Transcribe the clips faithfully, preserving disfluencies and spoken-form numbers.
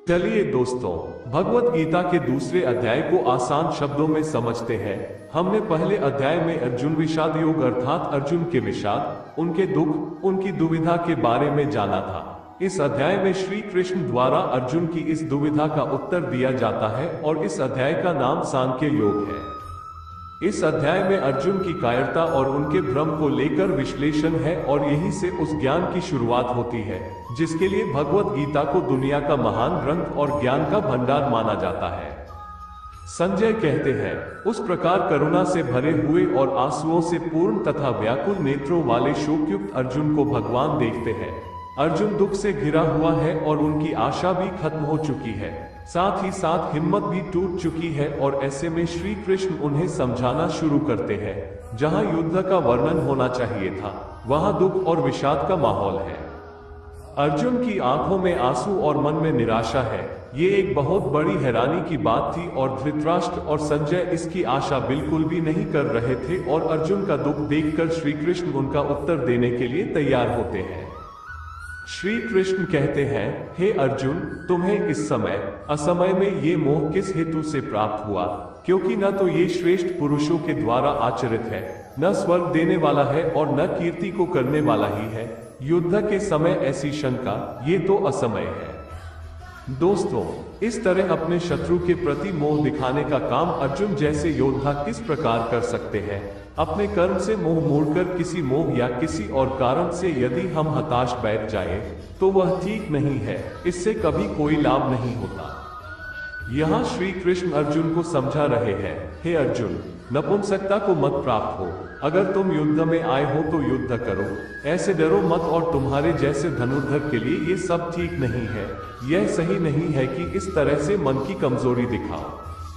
चलिए दोस्तों, भगवत गीता के दूसरे अध्याय को आसान शब्दों में समझते हैं। हमने पहले अध्याय में अर्जुन विषाद योग अर्थात अर्जुन के विषाद, उनके दुख, उनकी दुविधा के बारे में जाना था। इस अध्याय में श्री कृष्ण द्वारा अर्जुन की इस दुविधा का उत्तर दिया जाता है और इस अध्याय का नाम सांख्य योग है। इस अध्याय में अर्जुन की कायरता और उनके भ्रम को लेकर विश्लेषण है और यहीं से उस ज्ञान की शुरुआत होती है जिसके लिए भगवत गीता को दुनिया का महान ग्रंथ और ज्ञान का भंडार माना जाता है। संजय कहते हैं, उस प्रकार करुणा से भरे हुए और आंसुओं से पूर्ण तथा व्याकुल नेत्रों वाले शोकयुक्त अर्जुन को भगवान देखते हैं। अर्जुन दुख से घिरा हुआ है और उनकी आशा भी खत्म हो चुकी है, साथ ही साथ हिम्मत भी टूट चुकी है और ऐसे में श्री कृष्ण उन्हें समझाना शुरू करते हैं। जहां युद्ध का वर्णन होना चाहिए था, वहां दुख और विषाद का माहौल है। अर्जुन की आंखों में आंसू और मन में निराशा है। ये एक बहुत बड़ी हैरानी की बात थी और धृतराष्ट्र और संजय इसकी आशा बिल्कुल भी नहीं कर रहे थे और अर्जुन का दुख देखकर श्री कृष्ण उनका उत्तर देने के लिए तैयार होते हैं। श्री कृष्ण कहते हैं, हे अर्जुन, तुम्हें इस समय असमय में ये मोह किस हेतु से प्राप्त हुआ? क्योंकि न तो ये श्रेष्ठ पुरुषों के द्वारा आचरित है, न स्वर्ग देने वाला है और न कीर्ति को करने वाला ही है। युद्ध के समय ऐसी शंका, ये तो असमय है। दोस्तों, इस तरह अपने शत्रु के प्रति मोह दिखाने का काम अर्जुन जैसे योद्धा किस प्रकार कर सकते हैं? अपने कर्म से मोह मोड़कर किसी मोह या किसी और कारण से यदि हम हताश बैठ जाएं, तो वह ठीक नहीं है। इससे कभी कोई लाभ नहीं होता। यहाँ श्री कृष्ण अर्जुन को समझा रहे हैं, हे अर्जुन, नपुंसकता को मत प्राप्त हो। अगर तुम युद्ध में आए हो तो युद्ध करो, ऐसे डरो मत और तुम्हारे जैसे धनुर्धर के लिए ये सब ठीक नहीं है। यह सही नहीं है कि इस तरह से मन की कमजोरी दिखाओ।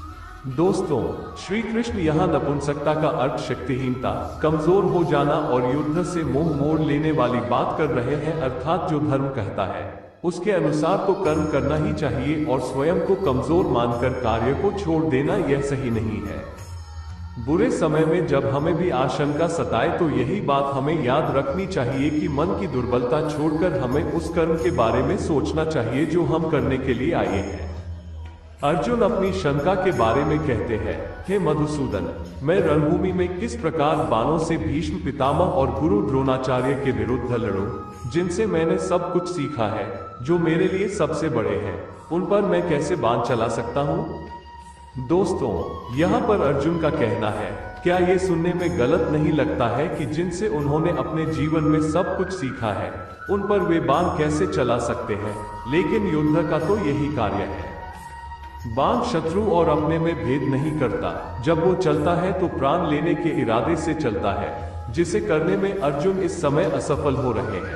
दोस्तों, श्री कृष्ण यहाँ नपुंसकता का अर्थ शक्तिहीनता, कमजोर हो जाना और युद्ध से मोह मोड़ लेने वाली बात कर रहे हैं। अर्थात जो धर्म कहता है उसके अनुसार तो कर्म करना ही चाहिए और स्वयं को कमजोर मानकर कार्य को छोड़ देना यह सही नहीं है। बुरे समय में जब हमें भी आशंका सताए तो यही बात हमें याद रखनी चाहिए कि मन की दुर्बलता छोड़कर हमें उस कर्म के बारे में सोचना चाहिए जो हम करने के लिए आए हैं। अर्जुन अपनी शंका के बारे में कहते हैं, हे मधुसूदन, मैं रणभूमि में किस प्रकार बाणों से भीष्म पितामह और गुरु द्रोणाचार्य के विरुद्ध लड़ूं, जिनसे मैंने सब कुछ सीखा है, जो मेरे लिए सबसे बड़े हैं, उन पर मैं कैसे बाण चला सकता हूँ? दोस्तों, यहाँ पर अर्जुन का कहना है, क्या ये सुनने में गलत नहीं लगता है कि जिनसे उन्होंने अपने जीवन में सब कुछ सीखा है, उन पर वे बाण कैसे चला सकते हैं? लेकिन युद्ध का तो यही कार्य है। बाण शत्रु और अपने में भेद नहीं करता। जब वो चलता है तो प्राण लेने के इरादे से चलता है, जिसे करने में अर्जुन इस समय असफल हो रहे हैं।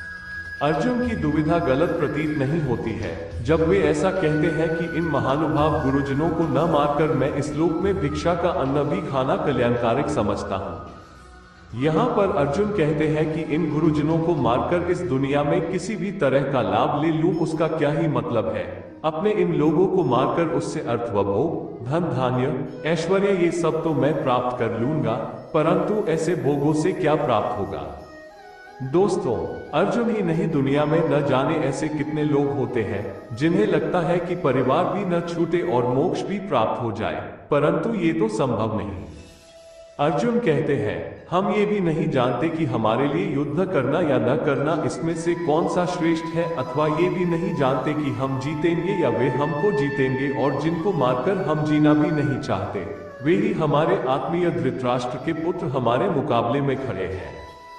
अर्जुन की दुविधा गलत प्रतीत नहीं होती है जब वे ऐसा कहते हैं कि इन महानुभाव गुरुजनों को न मारकर मैं इस लोक में भिक्षा का अन्न भी खाना कल्याणकारक समझता हूँ। यहाँ पर अर्जुन कहते हैं कि इन गुरुजनों को मारकर इस दुनिया में किसी भी तरह का लाभ ले लूं, उसका क्या ही मतलब है? अपने इन लोगों को मारकर उससे अर्थ व भोग, धन धान्य, ऐश्वर्य, ये सब तो मैं प्राप्त कर लूंगा, परंतु ऐसे भोगों से क्या प्राप्त होगा? दोस्तों, अर्जुन ही नहीं, दुनिया में न जाने ऐसे कितने लोग होते हैं जिन्हें लगता है कि परिवार भी न छूटे और मोक्ष भी प्राप्त हो जाए, परंतु ये तो संभव नहीं। अर्जुन कहते हैं, हम ये भी नहीं जानते कि हमारे लिए युद्ध करना या न करना इसमें से कौन सा श्रेष्ठ है, अथवा ये भी नहीं जानते कि हम जीतेंगे या वे हमको जीतेंगे, और जिनको मारकर हम जीना भी नहीं चाहते, वे ही हमारे आत्मीय धृतराष्ट्र के पुत्र हमारे मुकाबले में खड़े हैं।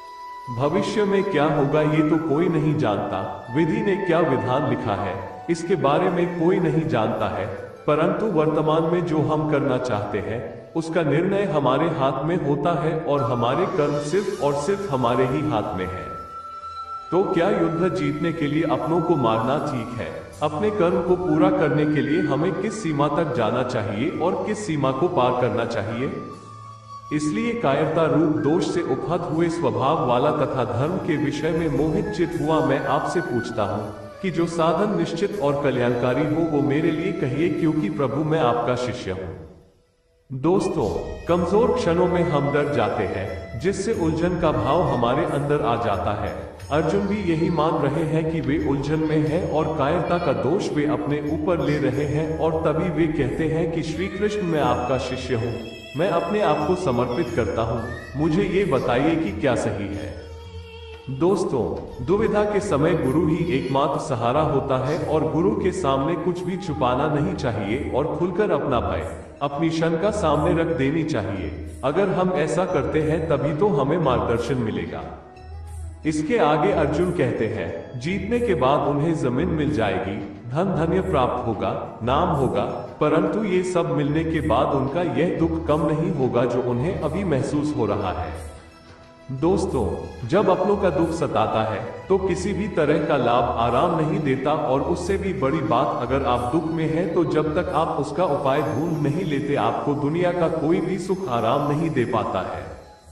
भविष्य में क्या होगा ये तो कोई नहीं जानता। विधि ने क्या विधान लिखा है इसके बारे में कोई नहीं जानता है, परंतु वर्तमान में जो हम करना चाहते हैं उसका निर्णय हमारे हाथ में होता है और हमारे कर्म सिर्फ और सिर्फ हमारे ही हाथ में है। तो क्या युद्ध जीतने के लिए अपनों को मारना ठीक है? अपने कर्म को पूरा करने के लिए हमें किस सीमा तक जाना चाहिए और किस सीमा को पार करना चाहिए? इसलिए कायरता रूप दोष से उपहत हुए स्वभाव वाला तथा धर्म के विषय में मोहित चित हुआ मैं आपसे पूछता हूँ कि जो साधन निश्चित और कल्याणकारी हो वो मेरे लिए कहिए, क्योंकि प्रभु मैं आपका शिष्य हूँ। दोस्तों, कमजोर क्षणों में हम डर जाते हैं, जिससे उलझन का भाव हमारे अंदर आ जाता है। अर्जुन भी यही मान रहे हैं कि वे उलझन में हैं और कायरता का दोष वे अपने ऊपर ले रहे हैं, और तभी वे कहते हैं कि श्री कृष्ण, मैं आपका शिष्य हूँ, मैं अपने आप को समर्पित करता हूँ, मुझे ये बताइए कि क्या सही है। दोस्तों, दुविधा के समय गुरु ही एकमात्र सहारा होता है, और गुरु के सामने कुछ भी छुपाना नहीं चाहिए और खुलकर अपना भय, अपनी शंका सामने रख देनी चाहिए। अगर हम ऐसा करते हैं तभी तो हमें मार्गदर्शन मिलेगा। इसके आगे अर्जुन कहते हैं, जीतने के बाद उन्हें जमीन मिल जाएगी, धन धन्य प्राप्त होगा, नाम होगा, परंतु ये सब मिलने के बाद उनका यह दुख कम नहीं होगा जो उन्हें अभी महसूस हो रहा है। दोस्तों, जब अपनों का दुख सताता है तो किसी भी तरह का लाभ आराम नहीं देता, और उससे भी बड़ी बात, अगर आप दुख में हैं तो जब तक आप उसका उपाय ढूंढ नहीं लेते, आपको दुनिया का कोई भी सुख आराम नहीं दे पाता है।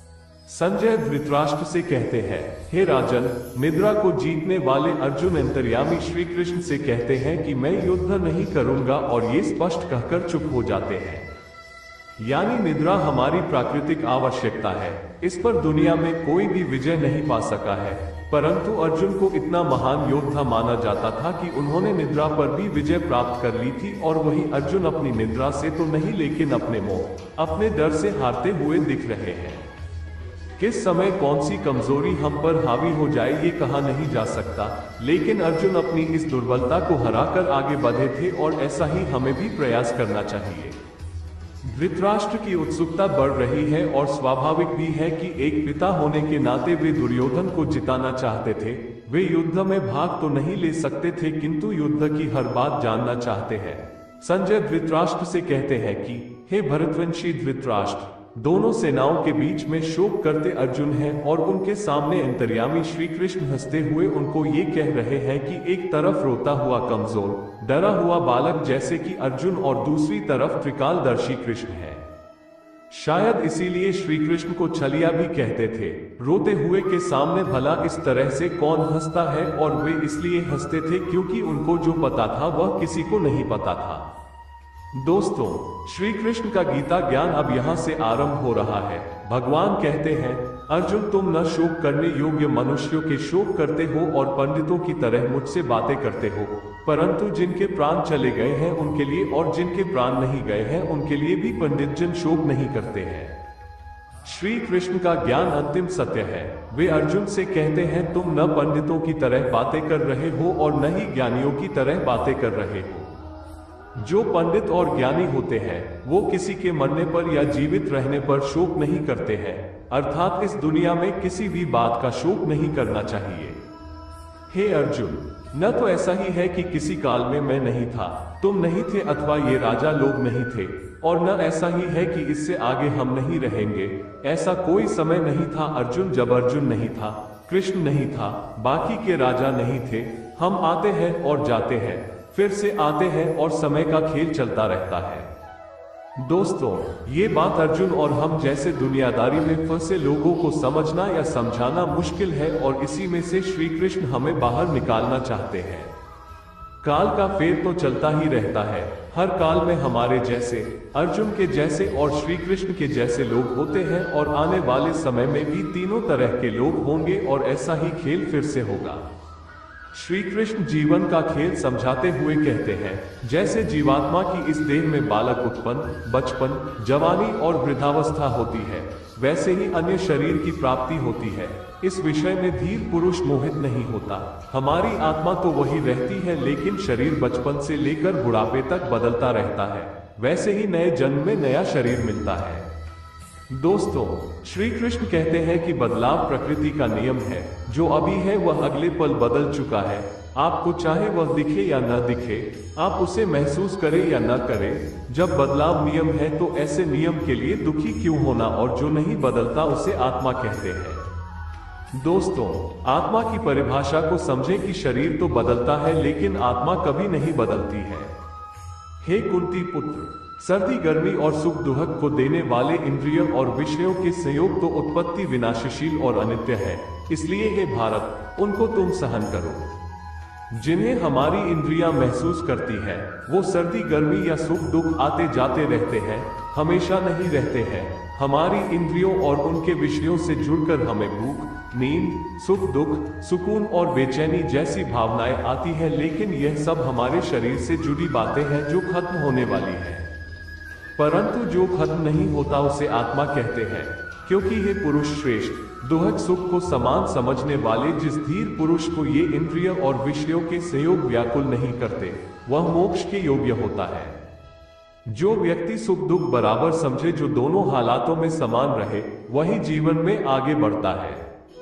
संजय धृतराष्ट्र से कहते हैं, हे राजन, निद्रा को जीतने वाले अर्जुन अंतर्यामी श्री कृष्ण से कहते हैं कि मैं युद्ध नहीं करूंगा, और ये स्पष्ट कहकर चुप हो जाते हैं। यानी निद्रा हमारी प्राकृतिक आवश्यकता है, इस पर दुनिया में कोई भी विजय नहीं पा सका है, परंतु अर्जुन को इतना महान योद्धा माना जाता था कि उन्होंने निद्रा पर भी विजय प्राप्त कर ली थी, और वही अर्जुन अपनी निद्रा से तो नहीं लेकिन अपने मोह, अपने डर से हारते हुए दिख रहे हैं। किस समय कौन सी कमजोरी हम पर हावी हो जाए ये कहा नहीं जा सकता, लेकिन अर्जुन अपनी इस दुर्बलता को हराकर आगे बढ़े थे, और ऐसा ही हमें भी प्रयास करना चाहिए। धृतराष्ट्र की उत्सुकता बढ़ रही है, और स्वाभाविक भी है कि एक पिता होने के नाते वे दुर्योधन को जिताना चाहते थे। वे युद्ध में भाग तो नहीं ले सकते थे, किंतु युद्ध की हर बात जानना चाहते हैं। संजय धृतराष्ट्र से कहते हैं कि हे भरतवंशी धृतराष्ट्र, दोनों सेनाओं के बीच में शोक करते अर्जुन हैं, और उनके सामने अंतर्यामी श्री कृष्ण हंसते हुए उनको ये कह रहे हैं कि एक तरफ रोता हुआ कमजोर डरा हुआ बालक जैसे कि अर्जुन, और दूसरी तरफ त्रिकालदर्शी कृष्ण है। शायद इसीलिए श्री कृष्ण को छलिया भी कहते थे। रोते हुए के सामने भला इस तरह से कौन हंसता है, और वे इसलिए हंसते थे क्योंकि उनको जो पता था वह किसी को नहीं पता था। दोस्तों, श्री कृष्ण का गीता ज्ञान अब यहाँ से आरंभ हो रहा है। भगवान कहते हैं, अर्जुन, तुम न शोक करने योग्य मनुष्यों के शोक करते हो और पंडितों की तरह मुझसे बातें करते हो, परंतु जिनके प्राण चले गए हैं उनके लिए, और जिनके प्राण नहीं गए हैं उनके लिए भी पंडित जन शोक नहीं करते हैं। श्री कृष्ण का ज्ञान अंतिम सत्य है। वे अर्जुन से कहते हैं, तुम न पंडितों की तरह बातें कर रहे हो और न ही ज्ञानियों की तरह बातें कर रहे हो। जो पंडित और ज्ञानी होते हैं वो किसी के मरने पर या जीवित रहने पर शोक नहीं करते हैं, अर्थात इस दुनिया में किसी भी बात का शोक नहीं करना चाहिए। हे अर्जुन, न तो ऐसा ही है कि किसी काल में मैं नहीं था, तुम नहीं थे, अथवा ये राजा लोग नहीं थे, और न ऐसा ही है कि इससे आगे हम नहीं रहेंगे। ऐसा कोई समय नहीं था अर्जुन जब अर्जुन नहीं था, कृष्ण नहीं था, बाकी के राजा नहीं थे। हम आते हैं और जाते हैं, फिर से आते हैं, और समय का खेल चलता रहता है। दोस्तों, ये बात अर्जुन और हम जैसे दुनियादारी में फंसे लोगों को समझना या समझाना मुश्किल है, और इसी में से श्री कृष्ण हमें बाहर निकालना चाहते हैं। काल का फेर तो चलता ही रहता है। हर काल में हमारे जैसे, अर्जुन के जैसे और श्री कृष्ण के जैसे लोग होते हैं, और आने वाले समय में भी तीनों तरह के लोग होंगे, और ऐसा ही खेल फिर से होगा। श्री कृष्ण जीवन का खेल समझाते हुए कहते हैं, जैसे जीवात्मा की इस देह में बालक उत्पन्न, बचपन, जवानी और वृद्धावस्था होती है, वैसे ही अन्य शरीर की प्राप्ति होती है। इस विषय में धीर पुरुष मोहित नहीं होता। हमारी आत्मा तो वही रहती है, लेकिन शरीर बचपन से लेकर बुढ़ापे तक बदलता रहता है। वैसे ही नए जन्म में नया शरीर मिलता है। दोस्तों, श्री कृष्ण कहते हैं कि बदलाव प्रकृति का नियम है। जो अभी है वह अगले पल बदल चुका है। आपको चाहे वह दिखे या न दिखे, आप उसे महसूस करें या न करें, जब बदलाव नियम है तो ऐसे नियम के लिए दुखी क्यों होना, और जो नहीं बदलता उसे आत्मा कहते हैं। दोस्तों, आत्मा की परिभाषा को समझें कि शरीर तो बदलता है लेकिन आत्मा कभी नहीं बदलती है। हे कुंती पुत्र, सर्दी गर्मी और सुख दुख को देने वाले इंद्रियों और विषयों के संयोग तो उत्पत्ति विनाशशील और अनित्य है, इसलिए हे भारत, उनको तुम सहन करो। जिन्हें हमारी इंद्रियां महसूस करती है वो सर्दी गर्मी या सुख दुख आते जाते रहते हैं। हमेशा नहीं रहते हैं। हमारी इंद्रियों और उनके विषयों से जुड़कर हमें भूख, नींद, सुख, दुख, सुकून और बेचैनी जैसी भावनाएं आती हैं, लेकिन यह सब हमारे शरीर से जुड़ी बातें हैं जो खत्म होने वाली हैं। परंतु जो खत्म नहीं होता उसे आत्मा कहते हैं, क्योंकि हे पुरुष श्रेष्ठ, दुहक सुख को समान समझने वाले जिस धीर पुरुष को ये इंद्रिय और विषयों के संयोग व्याकुल नहीं करते, वह मोक्ष के योग्य होता है। जो व्यक्ति सुख दुख बराबर समझे, जो दोनों हालातों में समान रहे, वही जीवन में आगे बढ़ता है।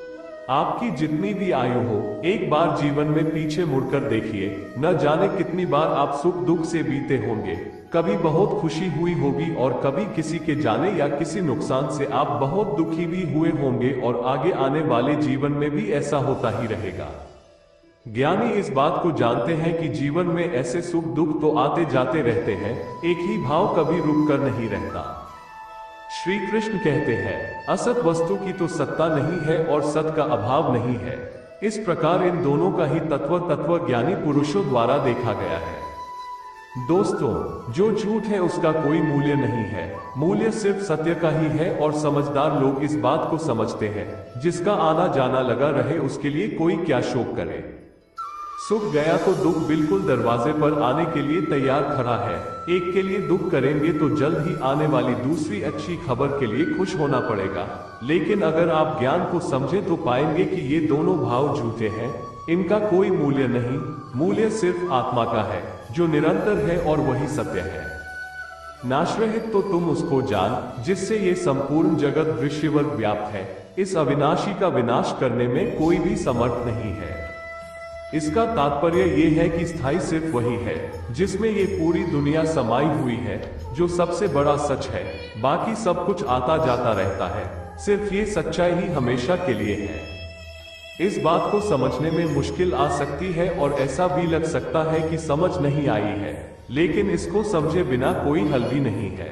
आपकी जितनी भी आयु हो, एक बार जीवन में पीछे मुड़कर देखिए, न जाने कितनी बार आप सुख दुख से बीते होंगे। कभी बहुत खुशी हुई होगी और कभी किसी के जाने या किसी नुकसान से आप बहुत दुखी भी हुए होंगे, और आगे आने वाले जीवन में भी ऐसा होता ही रहेगा। ज्ञानी इस बात को जानते हैं कि जीवन में ऐसे सुख दुख तो आते जाते रहते हैं, एक ही भाव कभी रुक कर नहीं रहता। श्री कृष्ण कहते हैं, असत वस्तु की तो सत्ता नहीं है और सत का अभाव नहीं है। इस प्रकार इन दोनों का ही तत्व तत्व ज्ञानी पुरुषों द्वारा देखा गया है। दोस्तों, जो झूठ है उसका कोई मूल्य नहीं है, मूल्य सिर्फ सत्य का ही है, और समझदार लोग इस बात को समझते हैं। जिसका आना जाना लगा रहे उसके लिए कोई क्या शोक करे। सुख गया तो दुख बिल्कुल दरवाजे पर आने के लिए तैयार खड़ा है। एक के लिए दुख करेंगे तो जल्द ही आने वाली दूसरी अच्छी खबर के लिए खुश होना पड़ेगा। लेकिन अगर आप ज्ञान को समझें तो पाएंगे कि ये दोनों भाव झूठे हैं, इनका कोई मूल्य नहीं। मूल्य सिर्फ आत्मा का है, जो निरंतर है और वही सत्य है। नाशरहित तो तुम उसको जान जिससे ये संपूर्ण जगत दृश्यवर्ग व्याप्त है। इस अविनाशी का विनाश करने में कोई भी समर्थ नहीं है। इसका तात्पर्य ये है कि स्थायी सिर्फ वही है जिसमें ये पूरी दुनिया समाई हुई है, जो सबसे बड़ा सच है। बाकी सब कुछ आता जाता रहता है, सिर्फ ये सच्चाई ही हमेशा के लिए है। इस बात को समझने में मुश्किल आ सकती है और ऐसा भी लग सकता है कि समझ नहीं आई है, लेकिन इसको समझे बिना कोई हल भी नहीं है।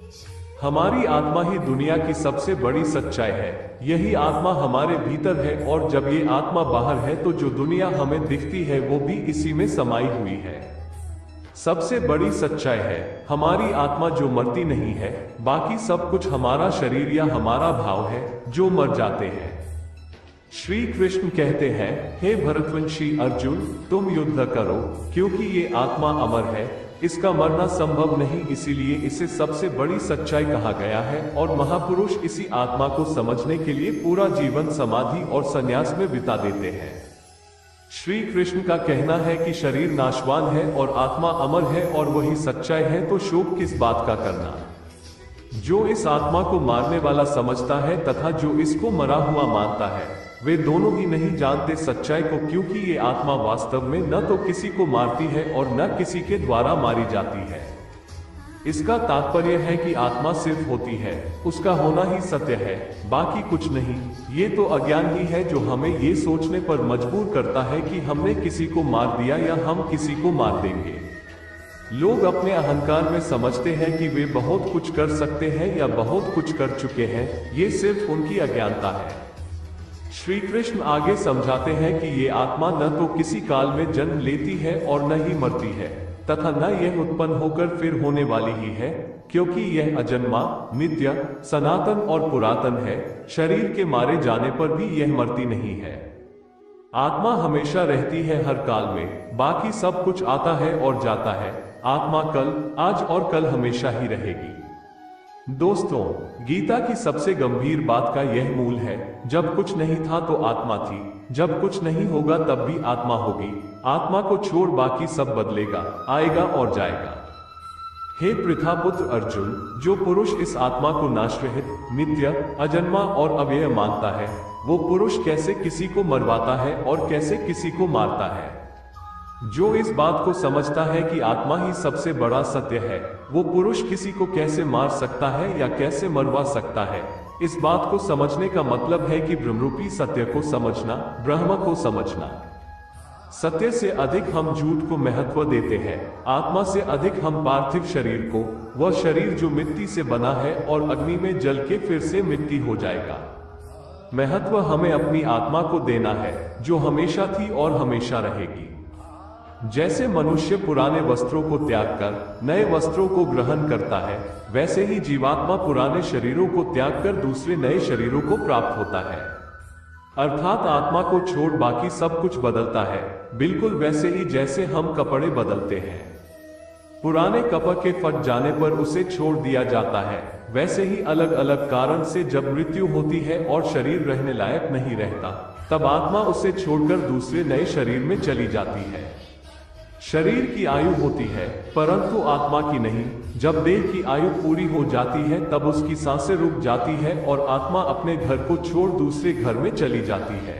हमारी आत्मा ही दुनिया की सबसे बड़ी सच्चाई है। यही आत्मा हमारे भीतर है, और जब ये आत्मा बाहर है तो जो दुनिया हमें दिखती है वो भी इसी में समाई हुई है। सबसे बड़ी सच्चाई है हमारी आत्मा जो मरती नहीं है। बाकी सब कुछ हमारा शरीर या हमारा भाव है जो मर जाते हैं। श्री कृष्ण कहते हैं, हे भरतवंशी अर्जुन, तुम युद्ध करो, क्योंकि ये आत्मा अमर है, इसका मरना संभव नहीं, इसीलिए इसे सबसे बड़ी सच्चाई कहा गया है। और महापुरुष इसी आत्मा को समझने के लिए पूरा जीवन समाधि और संन्यास में बिता देते हैं। श्री कृष्ण का कहना है कि शरीर नाशवान है और आत्मा अमर है, और वही सच्चाई है, तो शोक किस बात का करना। जो इस आत्मा को मारने वाला समझता है तथा जो इसको मरा हुआ मानता है, वे दोनों ही नहीं जानते सच्चाई को, क्योंकि ये आत्मा वास्तव में न तो किसी को मारती है और न किसी के द्वारा मारी जाती है। इसका तात्पर्य है कि आत्मा सिर्फ होती है, उसका होना ही सत्य है, बाकी कुछ नहीं। ये तो अज्ञान ही है जो हमें ये सोचने पर मजबूर करता है कि हमने किसी को मार दिया या हम किसी को मार देंगे। लोग अपने अहंकार में समझते हैं कि वे बहुत कुछ कर सकते हैं या बहुत कुछ कर चुके हैं। ये सिर्फ उनकी अज्ञानता है। श्री कृष्ण आगे समझाते हैं कि ये आत्मा न तो किसी काल में जन्म लेती है और न ही मरती है, तथा न यह उत्पन्न होकर फिर होने वाली ही है, क्योंकि यह अजन्मा, नित्य, सनातन और पुरातन है। शरीर के मारे जाने पर भी यह मरती नहीं है। आत्मा हमेशा रहती है हर काल में, बाकी सब कुछ आता है और जाता है। आत्मा कल, आज और कल हमेशा ही रहेगी। दोस्तों, गीता की सबसे गंभीर बात का यह मूल है, जब कुछ नहीं था तो आत्मा थी, जब कुछ नहीं होगा तब भी आत्मा होगी। आत्मा को छोड़ बाकी सब बदलेगा, आएगा और जाएगा। हे पृथापुत्र अर्जुन, जो पुरुष इस आत्मा को नाशरहित, नित्य, अजन्मा और अव्यय मानता है, वो पुरुष कैसे किसी को मरवाता है और कैसे किसी को मारता है। जो इस बात को समझता है कि आत्मा ही सबसे बड़ा सत्य है, वो पुरुष किसी को कैसे मार सकता है या कैसे मरवा सकता है। इस बात को समझने का मतलब है कि ब्रह्मरूपी सत्य को समझना, ब्रह्म को समझना। सत्य से अधिक हम झूठ को महत्व देते हैं, आत्मा से अधिक हम पार्थिव शरीर को, वह शरीर जो मिट्टी से बना है और अग्नि में जल के फिर से मिट्टी हो जाएगा। महत्व हमें अपनी आत्मा को देना है, जो हमेशा थी और हमेशा रहेगी। जैसे मनुष्य पुराने वस्त्रों को त्याग कर नए वस्त्रों को ग्रहण करता है, वैसे ही जीवात्मा पुराने शरीरों को त्याग कर दूसरे नए शरीरों को प्राप्त होता है। अर्थात आत्मा को छोड़ बाकी सब कुछ बदलता है, बिल्कुल वैसे ही जैसे हम कपड़े बदलते हैं। पुराने कपड़े के फट जाने पर उसे छोड़ दिया जाता है, वैसे ही अलग अलग कारण से जब मृत्यु होती है और शरीर रहने लायक नहीं रहता, तब आत्मा उसे छोड़कर दूसरे नए शरीर में चली जाती है। शरीर की आयु होती है, परंतु आत्मा की नहीं। जब देह की आयु पूरी हो जाती है तब उसकी सांसें रुक जाती है और आत्मा अपने घर को छोड़ दूसरे घर में चली जाती है।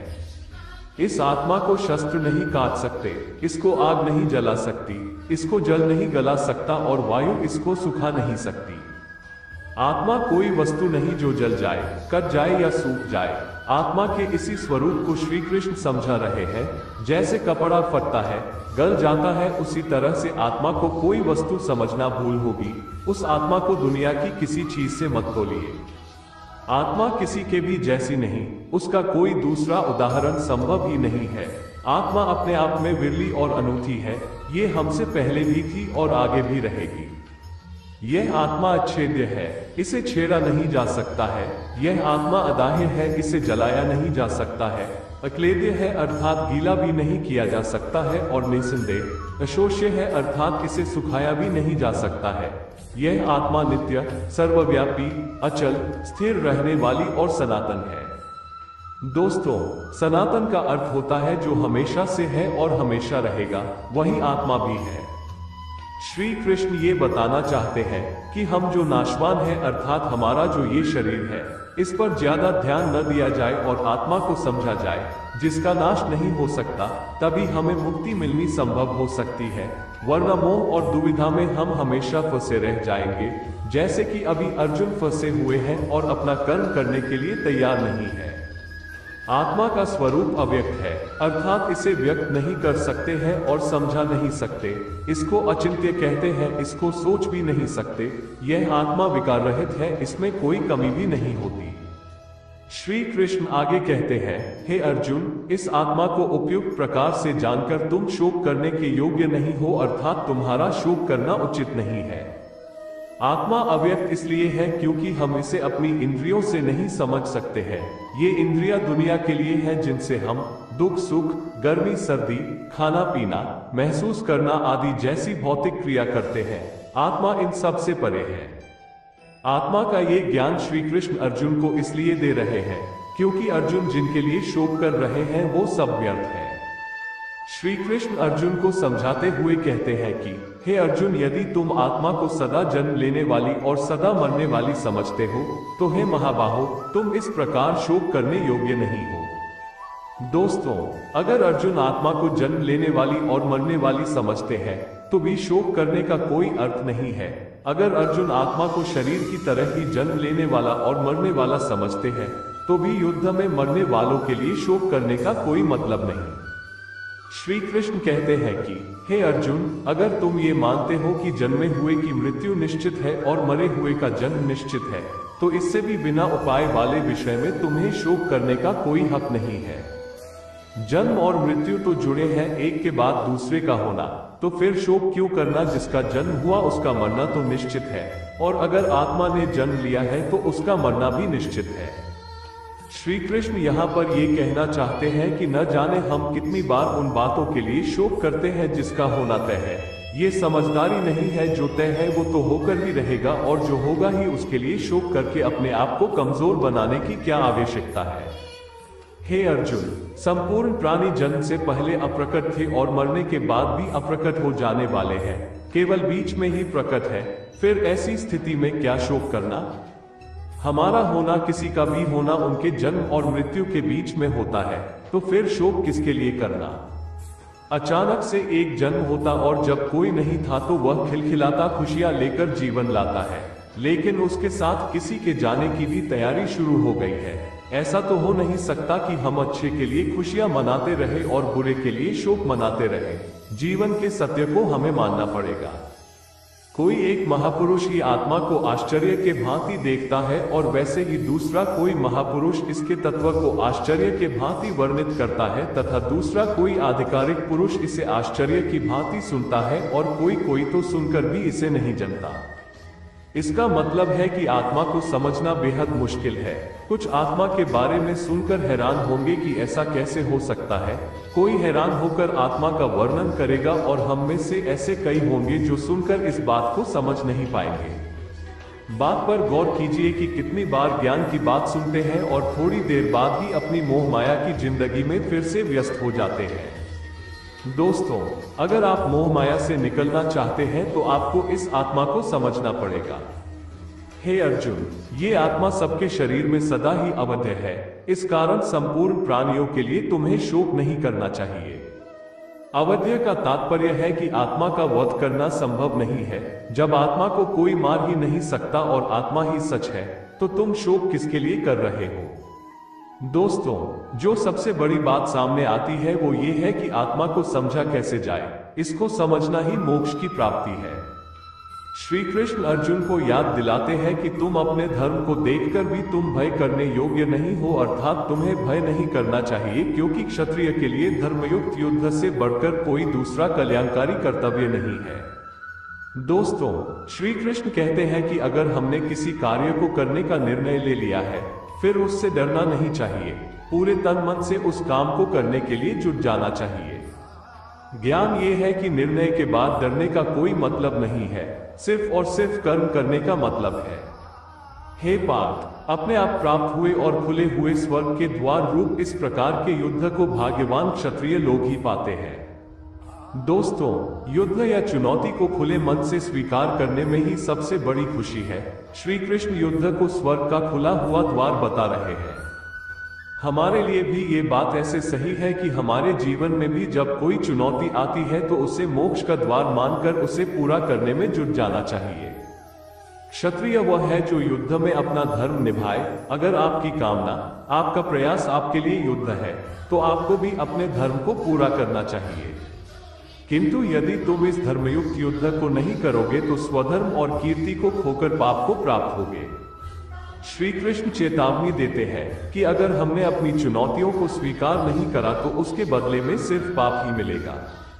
इस आत्मा को शस्त्र नहीं काट सकते, इसको आग नहीं जला सकती, इसको जल नहीं गला सकता और वायु इसको सुखा नहीं सकती। आत्मा कोई वस्तु नहीं जो जल जाए, कट जाए या सूख जाए। आत्मा के इसी स्वरूप को श्री कृष्ण समझा रहे हैं। जैसे कपड़ा फटता है, गल जाता है, उसी तरह से आत्मा को कोई वस्तु समझना भूल होगी। उस आत्मा को दुनिया की किसी चीज से मत तोलिए। आत्मा किसी के भी जैसी नहीं, उसका कोई दूसरा उदाहरण संभव ही नहीं है। आत्मा अपने आप में विरली और अनूठी है। ये हमसे पहले भी थी और आगे भी रहेगी। यह आत्मा अच्छेद्य है, इसे छेड़ा नहीं जा सकता है। यह आत्मा अदाह्य है, इसे जलाया नहीं जा सकता है। अक्लेद्य है अर्थात गीला भी नहीं किया जा सकता है और निसंदेह अशोष्य है अर्थात इसे सुखाया भी नहीं जा सकता है। यह आत्मा नित्य, सर्वव्यापी, अचल, स्थिर रहने वाली और सनातन है। दोस्तों, सनातन का अर्थ होता है जो हमेशा से है और हमेशा रहेगा, वही आत्मा भी है। श्री कृष्ण ये बताना चाहते हैं कि हम जो नाशवान है अर्थात हमारा जो ये शरीर है, इस पर ज्यादा ध्यान न दिया जाए और आत्मा को समझा जाए जिसका नाश नहीं हो सकता, तभी हमें मुक्ति मिलनी संभव हो सकती है। वरना मोह और दुविधा में हम हमेशा फंसे रह जाएंगे, जैसे कि अभी अर्जुन फंसे हुए हैं और अपना कर्म करने के लिए तैयार नहीं है। आत्मा का स्वरूप अव्यक्त है, अर्थात इसे व्यक्त नहीं कर सकते हैं और समझा नहीं सकते। इसको अचिंत्य कहते हैं, इसको सोच भी नहीं सकते। यह आत्मा विकार रहित है, इसमें कोई कमी भी नहीं होती। श्री कृष्ण आगे कहते हैं, हे अर्जुन, इस आत्मा को उपयुक्त प्रकार से जानकर तुम शोक करने के योग्य नहीं हो, अर्थात तुम्हारा शोक करना उचित नहीं है। आत्मा अव्यक्त इसलिए है क्योंकि हम इसे अपनी इंद्रियों से नहीं समझ सकते हैं। ये इंद्रियां दुनिया के लिए हैं जिनसे हम दुख सुख, गर्मी सर्दी, खाना पीना, महसूस करना आदि जैसी भौतिक क्रिया करते हैं। आत्मा इन सब से परे है। आत्मा का ये ज्ञान श्री कृष्ण अर्जुन को इसलिए दे रहे हैं क्योंकि अर्जुन जिनके लिए शोक कर रहे हैं वो सब व्यर्थ है। श्री कृष्ण अर्जुन को समझाते हुए कहते हैं कि हे अर्जुन, यदि तुम आत्मा को सदा जन्म लेने वाली और सदा मरने वाली समझते हो तो हे महाबाहो, तुम इस प्रकार शोक करने योग्य नहीं हो। दोस्तों, अगर अर्जुन आत्मा को जन्म लेने वाली और मरने वाली समझते हैं तो भी शोक करने का कोई अर्थ नहीं है। अगर अर्जुन आत्मा को शरीर की तरह ही जन्म लेने वाला और मरने वाला समझते हैं तो भी युद्ध में मरने वालों के लिए शोक करने का कोई मतलब नहीं। श्री कृष्ण कहते हैं कि हे अर्जुन, अगर तुम ये मानते हो कि जन्मे हुए की मृत्यु निश्चित है और मरे हुए का जन्म निश्चित है, तो इससे भी बिना उपाय वाले विषय में तुम्हें शोक करने का कोई हक नहीं है। जन्म और मृत्यु तो जुड़े हैं, एक के बाद दूसरे का होना, तो फिर शोक क्यों करना? जिसका जन्म हुआ उसका मरना तो निश्चित है, और अगर आत्मा ने जन्म लिया है तो उसका मरना भी निश्चित है। श्री कृष्ण यहाँ पर ये कहना चाहते हैं कि न जाने हम कितनी बार उन बातों के लिए शोक करते हैं जिसका होना तय है। ये समझदारी नहीं है, जो तय है वो तो होकर ही रहेगा और जो होगा ही उसके लिए शोक करके अपने आप को कमजोर बनाने की क्या आवश्यकता है। हे अर्जुन, संपूर्ण प्राणी जन्म से पहले अप्रकट थे और मरने के बाद भी अप्रकट हो जाने वाले हैं, केवल बीच में ही प्रकट है। फिर ऐसी स्थिति में क्या शोक करना? हमारा होना, किसी का भी होना उनके जन्म और मृत्यु के बीच में होता है, तो फिर शोक किसके लिए करना? अचानक से एक जन्म होता और जब कोई नहीं था तो वह खिलखिलाता खुशियां लेकर जीवन लाता है, लेकिन उसके साथ किसी के जाने की भी तैयारी शुरू हो गई है। ऐसा तो हो नहीं सकता कि हम अच्छे के लिए खुशियां मनाते रहे और बुरे के लिए शोक मनाते रहे। जीवन के सत्य को हमें मानना पड़ेगा। कोई एक महापुरुष ही आत्मा को आश्चर्य के भांति देखता है और वैसे ही दूसरा कोई महापुरुष इसके तत्व को आश्चर्य के भांति वर्णित करता है, तथा दूसरा कोई आधिकारिक पुरुष इसे आश्चर्य की भांति सुनता है और कोई कोई तो सुनकर भी इसे नहीं जानता। इसका मतलब है कि आत्मा को समझना बेहद मुश्किल है। कुछ आत्मा के बारे में सुनकर हैरान होंगे कि ऐसा कैसे हो सकता है। कोई हैरान होकर आत्मा का वर्णन करेगा और हम में से ऐसे कई होंगे जो सुनकर इस बात को समझ नहीं पाएंगे। बात पर गौर कीजिए कि कितनी बार ज्ञान की बात सुनते हैं और थोड़ी देर बाद ही अपनी मोह माया की जिंदगी में फिर से व्यस्त हो जाते हैं। दोस्तों, अगर आप मोह माया से निकलना चाहते हैं तो आपको इस आत्मा को समझना पड़ेगा। हे अर्जुन, ये आत्मा सबके शरीर में सदा ही अवध्य है। इस कारण संपूर्ण प्राणियों के लिए तुम्हें शोक नहीं करना चाहिए। अवध्य का तात्पर्य है कि आत्मा का वध करना संभव नहीं है। जब आत्मा को कोई मार ही नहीं सकता और आत्मा ही सच है, तो तुम शोक किसके लिए कर रहे हो? दोस्तों, जो सबसे बड़ी बात सामने आती है वो ये है कि आत्मा को समझा कैसे जाए। इसको समझना ही मोक्ष की प्राप्ति है। श्री कृष्ण अर्जुन को याद दिलाते हैं कि तुम अपने धर्म को देखकर भी तुम भय करने योग्य नहीं हो, अर्थात तुम्हें भय नहीं करना चाहिए, क्योंकि क्षत्रिय के लिए धर्मयुक्त युद्ध से बढ़कर कोई दूसरा कल्याणकारी कर्तव्य नहीं है। दोस्तों, श्री कृष्ण कहते हैं कि अगर हमने किसी कार्य को करने का निर्णय ले लिया है, फिर उससे डरना नहीं चाहिए। पूरे तन मन से उस काम को करने के लिए जुट जाना चाहिए। ज्ञान ये है कि निर्णय के बाद डरने का कोई मतलब नहीं है, सिर्फ और सिर्फ कर्म करने का मतलब है। हे पार्थ, अपने आप प्राप्त हुए और खुले हुए स्वर्ग के द्वार रूप इस प्रकार के युद्ध को भाग्यवान क्षत्रिय लोग ही पाते हैं। दोस्तों, युद्ध या चुनौती को खुले मन से स्वीकार करने में ही सबसे बड़ी खुशी है। श्री कृष्ण युद्ध को स्वर्ग का खुला हुआ द्वार बता रहे हैं। हमारे लिए भी ये बात ऐसे सही है कि हमारे जीवन में भी जब कोई चुनौती आती है तो उसे मोक्ष का द्वार मानकर उसे पूरा करने में जुट जाना चाहिए। क्षत्रिय वह है जो युद्ध में अपना धर्म निभाए। अगर आपकी कामना, आपका प्रयास आपके लिए युद्ध है, तो आपको भी अपने धर्म को पूरा करना चाहिए। किंतु यदि तुम इस धर्मयुक्त युद्ध को नहीं करोगे तो स्वधर्म और कीर्ति को खोकर पाप को प्राप्त होगे। श्री कृष्ण चेतावनी देते हैं कि अगर हमने अपनी चुनौतियों को स्वीकार नहीं करा तो उसके बदले में सिर्फ पाप ही मिलेगा।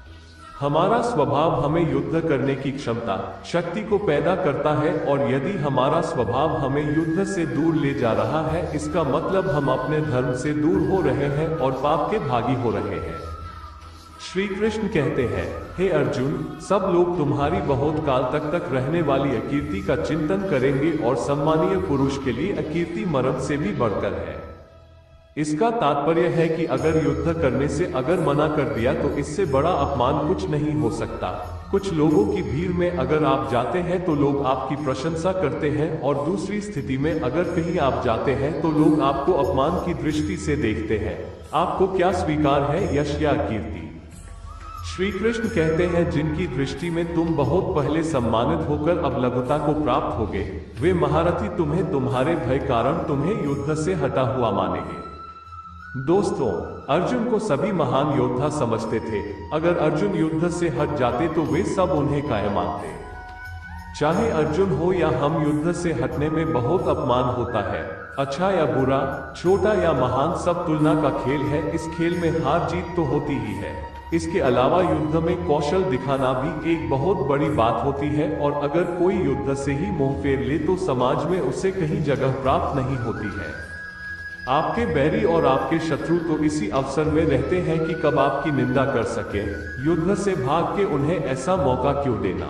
हमारा स्वभाव हमें युद्ध करने की क्षमता, शक्ति को पैदा करता है, और यदि हमारा स्वभाव हमें युद्ध से दूर ले जा रहा है, इसका मतलब हम अपने धर्म से दूर हो रहे हैं और पाप के भागी हो रहे हैं। श्री कृष्ण कहते हैं, हे अर्जुन, सब लोग तुम्हारी बहुत काल तक तक रहने वाली अकीर्ति का चिंतन करेंगे और सम्मानीय पुरुष के लिए अकीर्ति मरण से भी बढ़कर है। इसका तात्पर्य है कि अगर युद्ध करने से अगर मना कर दिया तो इससे बड़ा अपमान कुछ नहीं हो सकता। कुछ लोगों की भीड़ में अगर आप जाते हैं तो लोग आपकी प्रशंसा करते हैं, और दूसरी स्थिति में अगर कहीं आप जाते हैं तो लोग आपको अपमान की दृष्टि से देखते हैं। आपको क्या स्वीकार है, यश या कीर्ति? श्री कृष्ण कहते हैं, जिनकी दृष्टि में तुम बहुत पहले सम्मानित होकर अब लघुता को प्राप्त होगे, वे महारथी तुम्हें तुम्हारे भय कारण तुम्हें युद्ध से हटा हुआ मानेंगे। दोस्तों, अर्जुन को सभी महान योद्धा समझते थे। अगर अर्जुन युद्ध से हट जाते तो वे सब उन्हें काय मानते। चाहे अर्जुन हो या हम, युद्ध से हटने में बहुत अपमान होता है। अच्छा या बुरा, छोटा या महान, सब तुलना का खेल है। इस खेल में हार जीत तो होती ही है। इसके अलावा युद्ध में कौशल दिखाना भी एक बहुत बड़ी बात होती है, और अगर कोई युद्ध से ही मुंह फेर ले तो समाज में उसे कहीं जगह प्राप्त नहीं होती है। आपके बैरी और आपके शत्रु तो इसी अवसर में रहते हैं कि कब आपकी निंदा कर सके। युद्ध से भाग के उन्हें ऐसा मौका क्यों देना?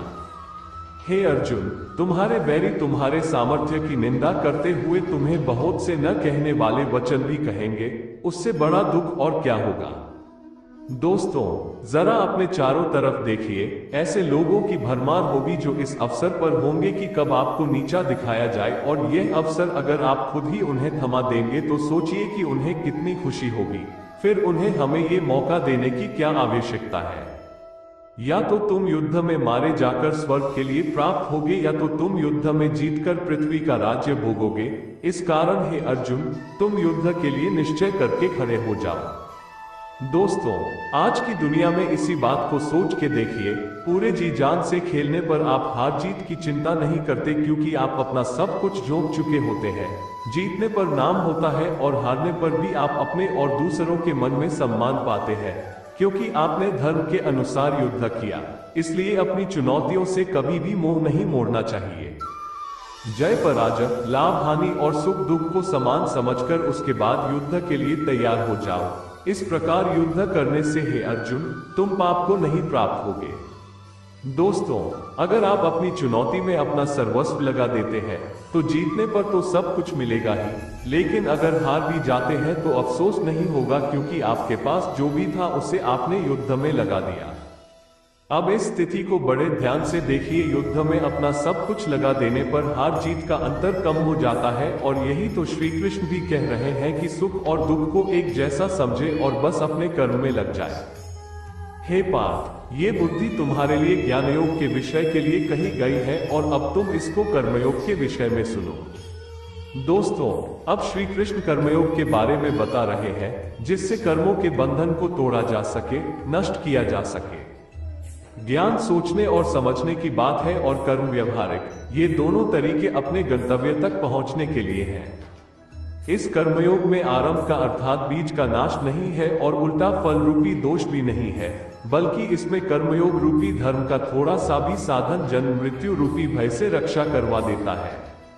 हे अर्जुन, तुम्हारे बैरी तुम्हारे सामर्थ्य की निंदा करते हुए तुम्हें बहुत से न कहने वाले वचन भी कहेंगे। उससे बड़ा दुख और क्या होगा? दोस्तों, जरा अपने चारों तरफ देखिए। ऐसे लोगों की भरमार होगी जो इस अवसर पर होंगे कि कब आपको नीचा दिखाया जाए, और यह अवसर अगर आप खुद ही उन्हें थमा देंगे तो सोचिए कि उन्हें कितनी खुशी होगी। फिर उन्हें हमें ये मौका देने की क्या आवश्यकता है? या तो तुम युद्ध में मारे जाकर स्वर्ग के लिए प्राप्त होगे, या तो तुम युद्ध में जीतकर पृथ्वी का राज्य भोगोगे। इस कारण हे अर्जुन, तुम युद्ध के लिए निश्चय करके खड़े हो जाओ। दोस्तों, आज की दुनिया में इसी बात को सोच के देखिए, पूरे जी जान से खेलने पर आप हार जीत की चिंता नहीं करते क्योंकि आप अपना सब कुछ झोंक चुके होते हैं। जीतने पर नाम होता है और हारने पर भी आप अपने और दूसरों के मन में सम्मान पाते हैं, क्योंकि आपने धर्म के अनुसार युद्ध किया। इसलिए अपनी चुनौतियों से कभी भी मुंह नहीं मोड़ना चाहिए। जय पराजय, लाभ हानि और सुख दुख को समान समझकर उसके बाद युद्ध के लिए तैयार हो जाओ। इस प्रकार युद्ध करने से हे अर्जुन, तुम पाप को नहीं प्राप्त होगे। दोस्तों, अगर आप अपनी चुनौती में अपना सर्वस्व लगा देते हैं तो जीतने पर तो सब कुछ मिलेगा ही, लेकिन अगर हार भी जाते हैं तो अफसोस नहीं होगा क्योंकि आपके पास जो भी था उसे आपने युद्ध में लगा दिया। अब इस स्थिति को बड़े ध्यान से देखिए। युद्ध में अपना सब कुछ लगा देने पर हार जीत का अंतर कम हो जाता है और यही तो श्री कृष्ण भी कह रहे हैं कि सुख और दुख को एक जैसा समझे और बस अपने कर्म में लग जाए। हे पार्थ, ये बुद्धि तुम्हारे लिए ज्ञान योग के विषय के लिए कही गई है और अब तुम इसको कर्मयोग के विषय में सुनो। दोस्तों, अब श्री कृष्ण कर्मयोग के बारे में बता रहे हैं जिससे कर्मों के बंधन को तोड़ा जा सके, नष्ट किया जा सके। ज्ञान सोचने और समझने की बात है और कर्म व्यवहारिक, ये दोनों तरीके अपने गंतव्य तक पहुंचने के लिए हैं। इस कर्मयोग में आरंभ का अर्थात बीज का नाश नहीं है और उल्टा फल रूपी दोष भी नहीं है, बल्कि इसमें कर्मयोग रूपी धर्म का थोड़ा सा भी साधन जन्म मृत्यु रूपी भय से रक्षा करवा देता है।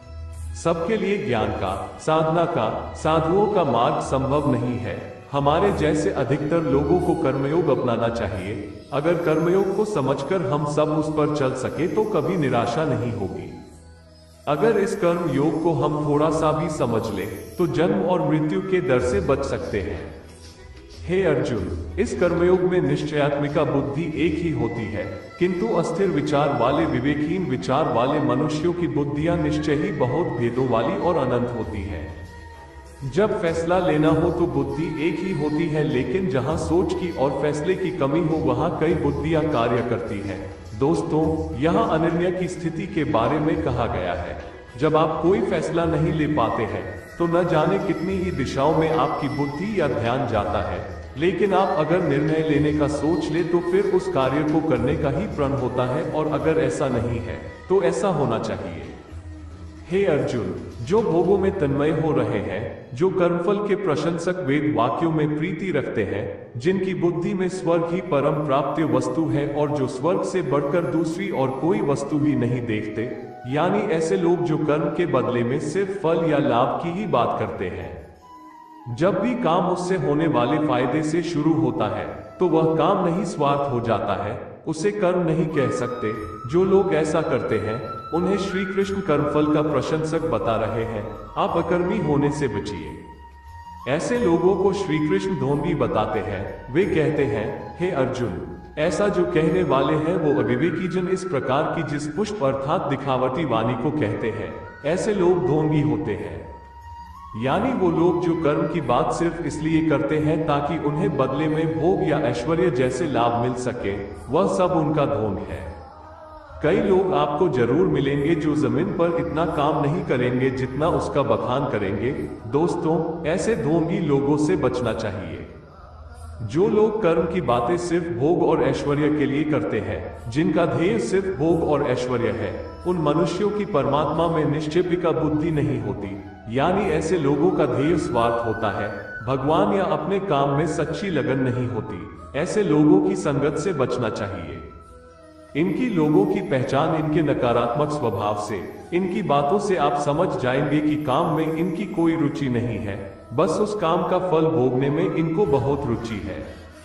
सबके लिए ज्ञान का, साधना का, साधुओं का मार्ग संभव नहीं है। हमारे जैसे अधिकतर लोगों को कर्मयोग अपनाना चाहिए। अगर कर्मयोग को समझकर हम सब उस पर चल सके तो कभी निराशा नहीं होगी। अगर इस कर्म योग को हम थोड़ा सा भी समझ ले तो जन्म और मृत्यु के डर से बच सकते हैं। हे अर्जुन, इस कर्मयोग में निश्चयात्मिका बुद्धि एक ही होती है, किंतु अस्थिर विचार वाले, विवेकहीन विचार वाले मनुष्यों की बुद्धियां निश्चय ही बहुत भेदों वाली और अनंत होती है। जब फैसला लेना हो तो बुद्धि एक ही होती है, लेकिन जहां सोच की और फैसले की कमी हो वहां कई बुद्धियां कार्य करती हैं। दोस्तों, यहां अनन्य की स्थिति के बारे में कहा गया है। जब आप कोई फैसला नहीं ले पाते हैं तो न जाने कितनी ही दिशाओं में आपकी बुद्धि या ध्यान जाता है, लेकिन आप अगर निर्णय लेने का सोच ले तो फिर उस कार्य को करने का ही प्रण होता है, और अगर ऐसा नहीं है तो ऐसा होना चाहिए। हे अर्जुन, जो भोगों में तन्मय हो रहे हैं, जो कर्मफल के प्रशंसक वेद वाक्यों में प्रीति रखते हैं, जिनकी बुद्धि में स्वर्ग ही परम प्राप्य वस्तु है और जो स्वर्ग से बढ़कर दूसरी और कोई वस्तु भी नहीं देखते, यानी ऐसे लोग जो कर्म के बदले में सिर्फ फल या लाभ की ही बात करते हैं। जब भी काम उससे होने वाले फायदे से शुरू होता है तो वह काम नहीं स्वार्थ हो जाता है, उसे कर्म नहीं कह सकते। जो लोग ऐसा करते हैं उन्हें श्री कृष्ण कर्मफल का प्रशंसक बता रहे हैं। आप अकर्मी होने से बचिए। ऐसे लोगों को श्री कृष्ण ढोंगी बताते हैं। वे कहते हैं, हे अर्जुन, ऐसा जो कहने वाले हैं वो अविवेकी जन इस प्रकार की जिस पुष्प अर्थात दिखावटी वाणी को कहते हैं, ऐसे लोग ढोंगी होते हैं। यानी वो लोग जो कर्म की बात सिर्फ इसलिए करते हैं ताकि उन्हें बदले में भोग या ऐश्वर्य जैसे लाभ मिल सके, वह सब उनका ढोंग है। कई लोग आपको जरूर मिलेंगे जो जमीन पर इतना काम नहीं करेंगे जितना उसका बखान करेंगे। दोस्तों, ऐसे ढोंगी लोगों से बचना चाहिए। जो लोग कर्म की बातें सिर्फ भोग और ऐश्वर्य के लिए करते हैं, जिनका ध्येय सिर्फ भोग और ऐश्वर्य है, उन मनुष्यों की परमात्मा में निश्चयिका बुद्धि नहीं होती। यानी ऐसे लोगों का ध्येय स्वार्थ होता है, भगवान या अपने काम में सच्ची लगन नहीं होती। ऐसे लोगों की संगत से बचना चाहिए। इनकी लोगों की पहचान इनके नकारात्मक स्वभाव से, इनकी बातों से आप समझ जाएंगे कि काम में इनकी कोई रुचि नहीं है, बस उस काम का फल भोगने में इनको बहुत रुचि है।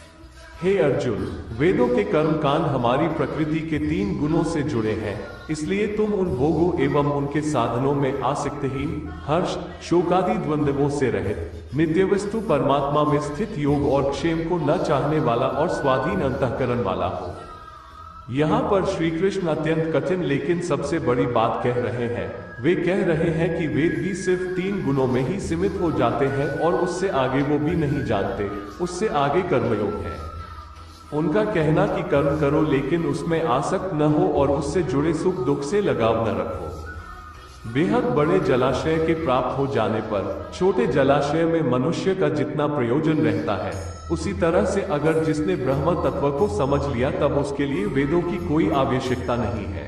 हे अर्जुन, वेदों के कर्म कांड हमारी प्रकृति के तीन गुणों से जुड़े हैं, इसलिए तुम उन भोगों एवं उनके साधनों में आसक्तिहीन, हर्ष, शोकादि द्वंद्वों से रहित, नित्य वस्तु परमात्मा में स्थित योग और क्षेम को न चाहने वाला और स्वाधीन अंतःकरण वाला हो। यहाँ पर श्री कृष्ण अत्यंत कठिन लेकिन सबसे बड़ी बात कह रहे हैं। वे कह रहे हैं कि वेद भी सिर्फ तीन गुणों में ही सीमित हो जाते हैं और उससे आगे वो भी नहीं जानते। उससे आगे कर्मयोग है। उनका कहना कि कर्म करो लेकिन उसमें आसक्त न हो और उससे जुड़े सुख दुख से लगाव न रखो। बेहद बड़े जलाशय के प्राप्त हो जाने पर छोटे जलाशय में मनुष्य का जितना प्रयोजन रहता है, उसी तरह से अगर जिसने ब्रह्म तत्व को समझ लिया तब उसके लिए वेदों की कोई आवश्यकता नहीं है।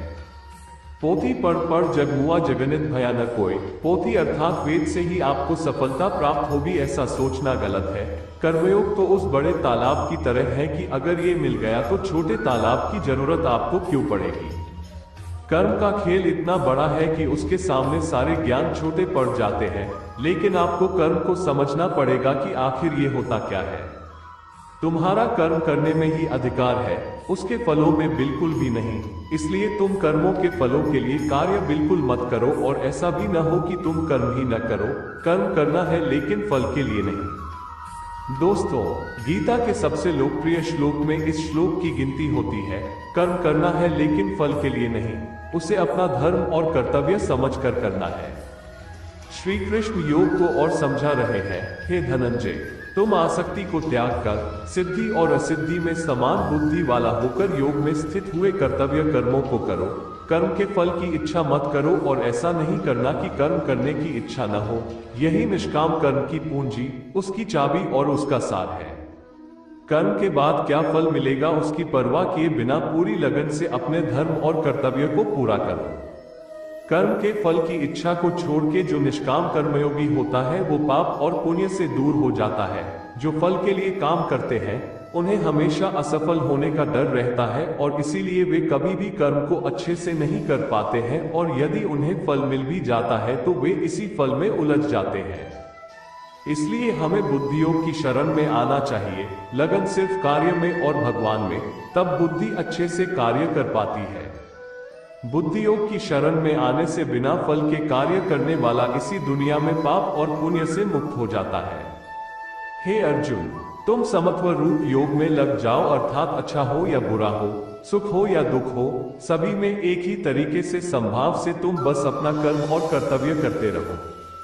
पोथी पढ़ पढ़ जगमुआ जगन्नित भयानक कोय। पोथी अर्थात वेद से ही आपको सफलता प्राप्त होगी, ऐसा सोचना गलत है। कर्मयोग तो उस बड़े तालाब की तरह है कि अगर ये मिल गया तो छोटे तालाब की जरूरत आपको क्यों पड़ेगी। कर्म का खेल इतना बड़ा है कि उसके सामने सारे ज्ञान छोटे पड़ जाते हैं, लेकिन आपको कर्म को समझना पड़ेगा कि आखिर ये होता क्या है। तुम्हारा कर्म करने में ही अधिकार है, उसके फलों में बिल्कुल भी नहीं। इसलिए तुम कर्मों के फलों के लिए कार्य बिल्कुल मत करो, और ऐसा भी न हो कि तुम कर्म ही न करो। कर्म करना है लेकिन फल के लिए नहीं। दोस्तों, गीता के सबसे लोकप्रिय श्लोक में इस श्लोक की गिनती होती है, कर्म करना है लेकिन फल के लिए नहीं, उसे अपना धर्म और कर्तव्य समझकर करना है। श्री कृष्ण योग को और समझा रहे हैं, हे धनंजय, तुम आसक्ति को त्याग कर सिद्धि और असिद्धि में समान बुद्धि वाला होकर योग में स्थित हुए कर्तव्य कर्मों को करो। कर्म के फल की इच्छा मत करो, और ऐसा नहीं करना कि कर्म करने की इच्छा न हो। यही निष्काम कर्म की पूंजी, उसकी चाबी और उसका सार है। कर्म के बाद क्या फल मिलेगा उसकी परवाह किए बिना पूरी लगन से अपने धर्म और कर्तव्य को पूरा करो। कर्म के फल की इच्छा को छोड़ के जो निष्काम कर्मयोगी होता है वो पाप और पुण्य से दूर हो जाता है। जो फल के लिए काम करते हैं उन्हें हमेशा असफल होने का डर रहता है, और इसीलिए वे कभी भी कर्म को अच्छे से नहीं कर पाते हैं, और यदि उन्हें फल मिल भी जाता है तो वे इसी फल में उलझ जाते हैं। इसलिए हमें बुद्धियोग की शरण में आना चाहिए, लगन सिर्फ कार्य में और भगवान में, तब बुद्धि अच्छे से कार्य कर पाती है। बुद्धियोग की शरण में आने से बिना फल के कार्य करने वाला इसी दुनिया में पाप और पुण्य से मुक्त हो जाता है। हे अर्जुन, तुम समत्व रूप योग में लग जाओ, अर्थात अच्छा हो या बुरा हो, सुख हो या दुख हो, सभी में एक ही तरीके से संभाव से तुम बस अपना कर्म और कर्तव्य करते रहो।